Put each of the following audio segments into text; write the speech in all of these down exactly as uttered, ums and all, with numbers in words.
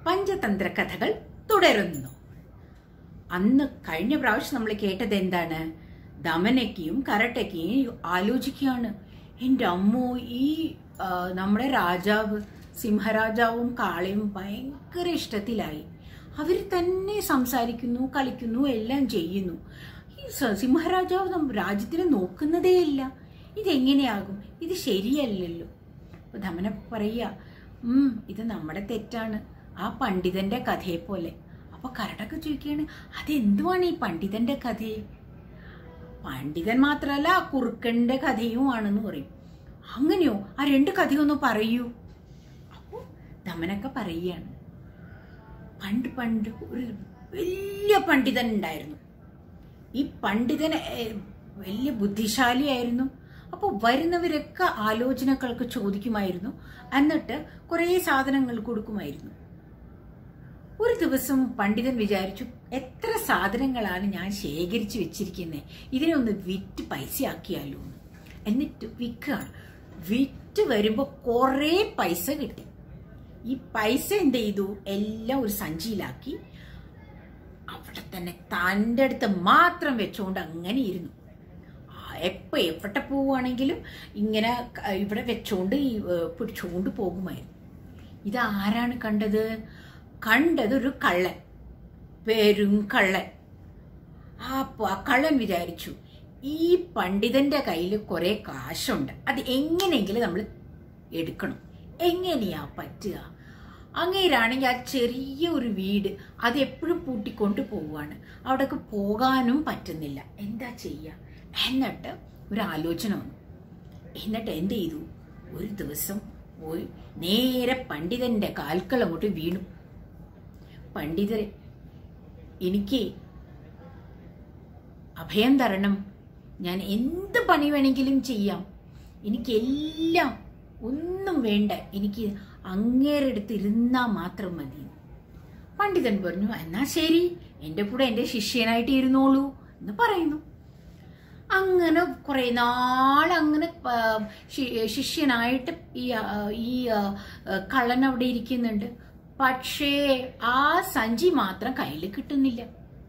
പഞ്ചതന്ത്ര കഥകൾ തുടരുന്നു. അന്ന് കഴിഞ്ഞ പ്രാവശ്യം നമ്മൾ കേട്ടത് എന്താണ്? ദമനയ്ക്കും കരട്ടയ്ക്കും ആലോചിക്കുകയാണ്, എൻ്റെ അമ്മോ, ഈ നമ്മുടെ രാജാവ് സിംഹരാജാവും കാളയും ഭയങ്കര ഇഷ്ടത്തിലായി. അവർ തന്നെ സംസാരിക്കുന്നു, കളിക്കുന്നു, എല്ലാം ചെയ്യുന്നു. ഈ സിംഹരാജാവ് രാജ്യത്തിനെ നോക്കുന്നതേ ഇല്ല. ഇതെങ്ങനെയാകും? ഇത് ശരിയല്ലല്ലോ. അപ്പൊ ദമന പറയുക, ഉം ഇത് നമ്മുടെ തെറ്റാണ്, ആ പണ്ഡിതന്റെ കഥയെ പോലെ. അപ്പൊ കരടൊക്കെ ചോദിക്കുകയാണ്, അതെന്തുവാണ് ഈ പണ്ഡിതന്റെ കഥയെ? പണ്ഡിതൻ മാത്രല്ല, ആ കുറുക്കന്റെ കഥയും ആണെന്ന് പറയും. അങ്ങനെയോ? ആ രണ്ട് കഥയൊന്ന് പറയൂ. അപ്പോ ദമനൊക്കെ പറയുകയാണ്, പണ്ട് പണ്ട് ഒരു വലിയ പണ്ഡിതൻ ഉണ്ടായിരുന്നു. ഈ പണ്ഡിതൻ വലിയ ബുദ്ധിശാലിയായിരുന്നു. അപ്പോൾ വരുന്നവരൊക്കെ ആലോചനകൾക്ക് ചോദിക്കുമായിരുന്നു, എന്നിട്ട് കുറേ സാധനങ്ങൾ കൊടുക്കുമായിരുന്നു. ഒരു ദിവസം പണ്ഡിതൻ വിചാരിച്ചു, എത്ര സാധനങ്ങളാണ് ഞാൻ ശേഖരിച്ചു വെച്ചിരിക്കുന്നത്, ഇതിനെ ഒന്ന് വിറ്റ് പൈസയാക്കിയാലോ എന്ന്. എന്നിട്ട് വിൽക്കുകയാണ്. വിറ്റ് വരുമ്പോൾ കുറേ പൈസ കിട്ടി. ഈ പൈസ എന്ത് ചെയ്തു? എല്ലാം ഒരു സഞ്ചിയിലാക്കി അവിടെ തന്നെ തൻ്റെ അടുത്ത് മാത്രം വെച്ചുകൊണ്ട് അങ്ങനെ ഇരുന്നു. എപ്പോൾ എവിടെ പോവുകയാണെങ്കിലും ഇങ്ങനെ ഇവിടെ വെച്ചോണ്ട് പിടിച്ചുകൊണ്ട് പോകുമായിരുന്നു. ഇത് ആരാണ് കണ്ടത്? കണ്ടത് ഒരു കള്ളൻ, പേരും കള്ളൻ. അപ്പൊ ആ കള്ളൻ വിചാരിച്ചു, ഈ പണ്ഡിതന്റെ കയ്യിൽ കുറെ കാശുണ്ട്, അത് എങ്ങനെയെങ്കിലും നമ്മൾ എടുക്കണം. എങ്ങനെയാ പറ്റുക? അങ്ങേരാണെങ്കിൽ ആ ചെറിയ ഒരു വീട് അത് എപ്പോഴും പൂട്ടിക്കൊണ്ട് പോവുകയാണ്, അവിടേക്ക് പോകാനും പറ്റുന്നില്ല. എന്താ ചെയ്യുക? എന്നിട്ട് ഒരു ആലോചന വന്നു. എന്നിട്ട് എന്ത് ചെയ്തു? ഒരു ദിവസം പോയി നേരെ പണ്ഡിതന്റെ കാൽക്കൽ അങ്ങോട്ട് വീണു. പണ്ഡിതരെ, എനിക്ക് അഭയം തരണം, ഞാൻ എന്ത് പണി വേണമെങ്കിലും ചെയ്യാം, എനിക്കെല്ലാം ഒന്നും വേണ്ട, എനിക്ക് അങ്ങേരെടുത്ത് ഇരുന്നാ മാത്രം മതി. പണ്ഡിതൻ പറഞ്ഞു, എന്നാ ശരി, എൻ്റെ കൂടെ എൻ്റെ ശിഷ്യനായിട്ട് ഇരുന്നോളൂ എന്ന് പറയുന്നു. അങ്ങനെ കുറെ നാൾ അങ്ങനെ ശിഷ്യനായിട്ട് ഈ ഈ കള്ളൻ അവിടെ ഇരിക്കുന്നുണ്ട്. പക്ഷേ ആ സഞ്ചി മാത്രം കയ്യിൽ കിട്ടുന്നില്ല.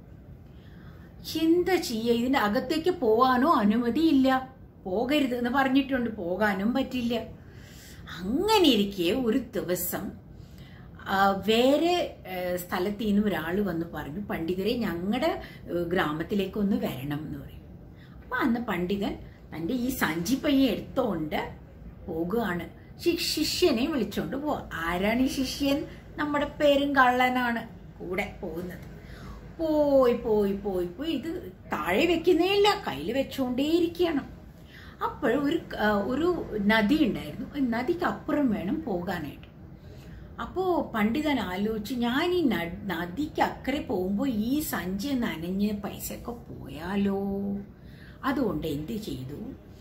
എന്താ ചെയ്യുക? ഇതിന്റെ അകത്തേക്ക് പോകാനോ അനുമതിയില്ല, പോകരുത് എന്ന് പറഞ്ഞിട്ടുണ്ട്, പോകാനും പറ്റില്ല. അങ്ങനെ ഇരിക്കെ ഒരു ദിവസം വേറെ സ്ഥലത്ത് നിന്ന് ഒരാൾ വന്ന് പറഞ്ഞു, പണ്ഡിതരെ ഞങ്ങളുടെ ഗ്രാമത്തിലേക്ക് ഒന്ന് വരണം എന്ന് പറയും. അപ്പൊ അന്ന് പണ്ഡിതൻ തന്റെ ഈ സഞ്ചി പയ്യെ എടുത്തോണ്ട് പോകുകയാണ്. ശിഷ്യനെ വിളിച്ചോണ്ട് പോവാ. ആരാണ് ഈ ശിഷ്യൻ? നമ്മുടെ പേരും കള്ളനാണ് കൂടെ പോകുന്നത്. പോയി പോയി പോയി പോയി ഇത് താഴെ വെക്കുന്നേ ഇല്ല, കയ്യിൽ വെച്ചോണ്ടേയിരിക്കുകയാണ്. അപ്പോഴൊരു ഒരു നദി ഉണ്ടായിരുന്നു. നദിക്ക് അപ്പുറം വേണം പോകാനായിട്ട്. അപ്പോ പണ്ഡിതൻ ആലോചിച്ച്, ഞാൻ ഈ നദിക്ക് അക്കരെ പോകുമ്പോൾ ഈ സഞ്ചി നനഞ്ഞ് പൈസയൊക്കെ പോയാലോ? അതുകൊണ്ട് എന്ത് ചെയ്തു?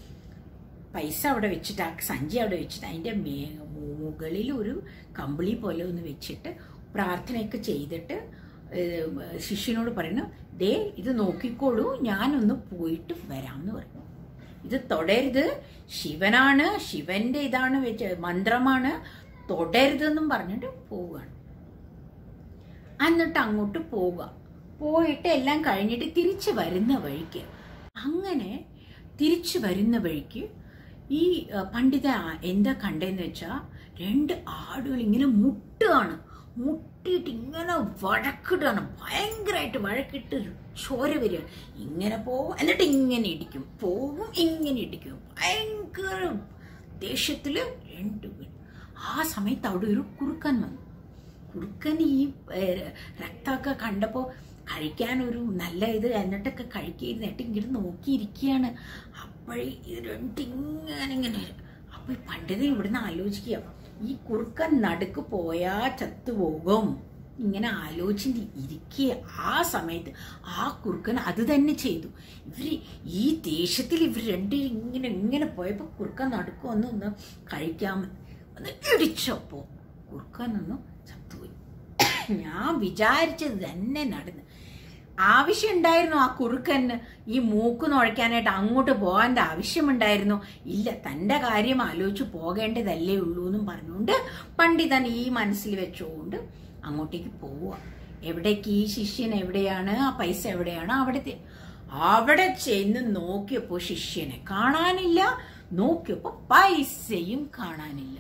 പൈസ അവിടെ വെച്ചിട്ട്, ആ സഞ്ചി അവിടെ വെച്ചിട്ട് അതിൻ്റെ മേ മുകളിൽ ഒരു കമ്പിളി പോലെ ഒന്ന് വെച്ചിട്ട് പ്രാർത്ഥനയൊക്കെ ചെയ്തിട്ട് ശിഷ്യനോട് പറയുന്നു, ദേ ഇത് നോക്കിക്കോളൂ, ഞാനൊന്ന് പോയിട്ട് വരാമെന്ന് പറഞ്ഞു. ഇത് തൊടരുത്, ശിവനാണ്, ശിവന്റെ ഇതാണ് വെച്ച് മന്ത്രമാണ്, തൊടരുതെന്നും പറഞ്ഞിട്ട് പോവുകയാണ്. എന്നിട്ട് അങ്ങോട്ട് പോവുക. പോയിട്ട് എല്ലാം കഴിഞ്ഞിട്ട് തിരിച്ചു വരുന്ന വഴിക്ക്, അങ്ങനെ തിരിച്ചു വരുന്ന വഴിക്ക് ഈ പണ്ഡിത എന്താ കണ്ടതെന്ന് വെച്ചാൽ, രണ്ട് ആടുകൾ ഇങ്ങനെ മുട്ടുകയാണ്. മുട്ടിയിട്ട് ഇങ്ങനെ വഴക്കിടുകയാണ്, ഭയങ്കരമായിട്ട് വഴക്കിട്ട് ചോര വരികയാണ്. ഇങ്ങനെ പോവും, എന്നിട്ട് ഇങ്ങനെ ഇടിക്കും, പോവും, ഇങ്ങനെ ഇടിക്കും, ഭയങ്കര ദേഷ്യത്തില് രണ്ടുപേരും. ആ സമയത്ത് അവിടെ ഒരു കുറുക്കൻ വന്നു. കുറുക്കൻ ഈ രക്തമൊക്കെ കണ്ടപ്പോൾ കഴിക്കാനൊരു നല്ല ഇത്, എന്നിട്ടൊക്കെ കഴിക്കായിരുന്നിട്ട് ഇങ്ങനെ നോക്കിയിരിക്കുകയാണ്. അപ്പോഴേ ഇത് രണ്ടിങ്ങനെ ഇങ്ങനെ. അപ്പൊ ഈ പണ്ഡിതൻ ഇവിടുന്ന് ആലോചിക്കുക, ഈ കുറുക്കൻ നടുക്ക് പോയാ ചത്തുപോകും, ഇങ്ങനെ ആലോചിച്ച് ഇരിക്കുക. ആ സമയത്ത് ആ കുറുക്കൻ അത് തന്നെ ചെയ്തു. ഇവര് ഈ ദേഷ്യത്തിൽ ഇവർ രണ്ടും ഇങ്ങനെ ഇങ്ങനെ പോയപ്പോ കുറുക്കൻ നടുക്ക് വന്ന് ഒന്ന് കഴിക്കാമെന്ന് ഒന്ന് ഇടിച്ചപ്പോ കുറുക്കനൊന്നും ചത്തുപോയി. ഞാൻ വിചാരിച്ചത് തന്നെ നടന്ന്. ആവശ്യം ഉണ്ടായിരുന്നു ആ കുറുക്കന് ഈ മൂക്ക് നുഴയ്ക്കാനായിട്ട് അങ്ങോട്ട് പോകാൻ ആവശ്യമുണ്ടായിരുന്നു? ഇല്ല, തന്റെ കാര്യം ആലോചിച്ച് പോകേണ്ടതല്ലേ ഉള്ളൂ എന്നും പറഞ്ഞുകൊണ്ട് പണ്ഡിതൻ ഈ മനസ്സിൽ വെച്ചുകൊണ്ട് അങ്ങോട്ടേക്ക് പോവുക. എവിടേക്ക്? ഈ ശിഷ്യൻ എവിടെയാണ്? ആ പൈസ എവിടെയാണ്? അവിടത്തെ അവിടെ ചെന്ന് നോക്കിയപ്പോ ശിഷ്യനെ കാണാനില്ല, നോക്കിയപ്പോ പൈസയും കാണാനില്ല.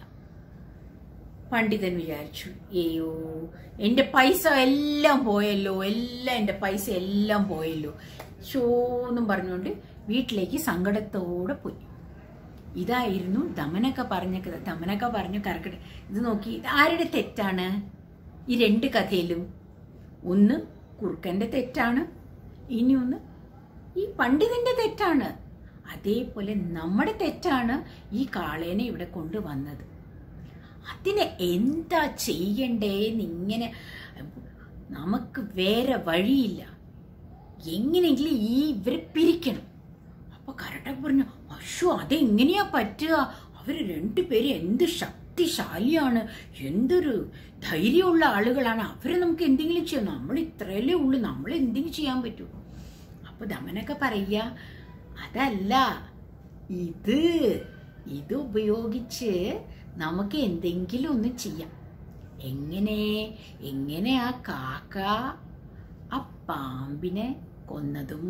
പണ്ഡിതൻ വിചാരിച്ചു, ഏയോ എന്റെ പൈസ എല്ലാം പോയല്ലോ, എല്ലാം എന്റെ പൈസ എല്ലാം പോയല്ലോ ചോന്നും പറഞ്ഞുകൊണ്ട് വീട്ടിലേക്ക് സങ്കടത്തോടെ പോയി. ഇതായിരുന്നു ദമനക പറഞ്ഞ കഥ. ദമനക പറഞ്ഞു കറക്കട്ടെ. ഇത് നോക്കി, ഇത് ആരുടെ തെറ്റാണ് ഈ രണ്ട് കഥയിലും? ഒന്ന് കുറുക്കന്റെ തെറ്റാണ്, ഇനി ഒന്ന് ഈ പണ്ഡിതന്റെ തെറ്റാണ്. അതേപോലെ നമ്മുടെ തെറ്റാണ് ഈ കാളേനെ ഇവിടെ കൊണ്ടുവന്നത്. അതിനെ എന്താ ചെയ്യണ്ടേന്ന് ഇങ്ങനെ നമുക്ക് വേറെ വഴിയില്ല, എങ്ങനെയെങ്കിലും ഈ ഇവരെ പിരിക്കണം. അപ്പൊ കരട്ടൻ പറഞ്ഞു, അശ്വ അതെങ്ങനെയാ പറ്റുക? അവര് രണ്ടുപേരും എന്ത് ശക്തിശാലിയാണ്, എന്തൊരു ധൈര്യമുള്ള ആളുകളാണ്. അവരെ നമുക്ക് എന്തെങ്കിലും ചെയ്യാം, നമ്മൾ ഇത്രയല്ലേ ഉള്ളു, നമ്മൾ എന്തെങ്കിലും ചെയ്യാൻ പറ്റൂ. അപ്പൊ ദമനൊക്കെ പറയുക, അതല്ല, ഇത് ഇത് ഉപയോഗിച്ച് നമുക്ക് എന്തെങ്കിലും ഒന്ന് ചെയ്യാം. എങ്ങനെ എങ്ങനെ ആ കാക്ക ആ പാമ്പിനെ കൊന്നതും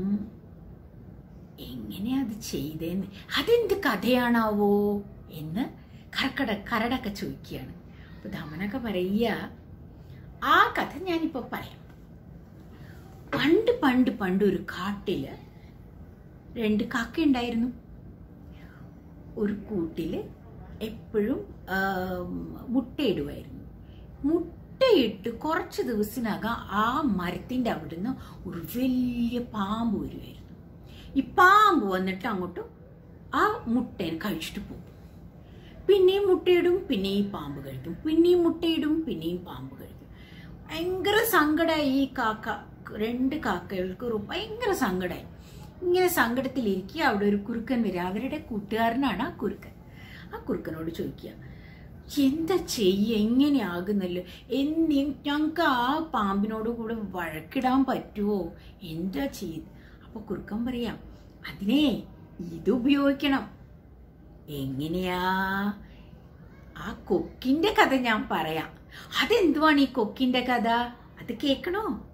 എങ്ങനെയാ അത് ചെയ്തേന്ന്, അതെന്ത് കഥയാണാവോ എന്ന് കറക്കട കരടൊക്കെ ചോദിക്കുകയാണ്. അപ്പൊ ദമനൊക്കെ പറയുക, ആ കഥ ഞാനിപ്പോ പറയാം. പണ്ട് പണ്ട് പണ്ട് ഒരു കാട്ടില് രണ്ട് കാക്ക ഉണ്ടായിരുന്നു. ഒരു കൂട്ടില് എപ്പോഴും മുട്ടയിടുമായിരുന്നു. മുട്ടയിട്ട് കുറച്ച് ദിവസത്തിനകം ആ മരത്തിന്റെ അവിടുന്ന് ഒരു വലിയ പാമ്പ് വരുമായിരുന്നു. ഈ പാമ്പ് വന്നിട്ട് അങ്ങോട്ട് ആ മുട്ടേനെ കഴിച്ചിട്ട് പോകും. പിന്നെയും മുട്ടയിടും, പിന്നെയും പാമ്പ് കഴിക്കും, പിന്നെയും മുട്ടയിടും, പിന്നെയും പാമ്പ് കഴിക്കും. ഭയങ്കര സങ്കടമായി ഈ കാക്ക, രണ്ട് കാക്കകൾക്ക് ഭയങ്കര സങ്കടമായി. ഇങ്ങനെ സങ്കടത്തിലിരിക്കുക. അവിടെ ഒരു കുറുക്കൻ വരിക, അവരുടെ കൂട്ടുകാരനാണ് ആ കുറുക്കൻ. ആ കുറുക്കനോട് ചോദിക്കുക, എന്താ ചെയ്യ, എങ്ങനെയാകുന്നല്ലോ, എന്നി ഞങ്ങൾക്ക് ആ പാമ്പിനോട് കൂടെ വഴക്കിടാൻ പറ്റുമോ, എന്താ ചെയ്ത്? അപ്പൊ കുറുക്കൻ പറയാം, അതിനെ ഇത് ഉപയോഗിക്കണം. എങ്ങനെയാ? ആ കൊക്കിന്റെ കഥ ഞാൻ പറയാം. അതെന്തുവാണ് ഈ കൊക്കിന്റെ കഥ? അത് കേൾക്കണോ?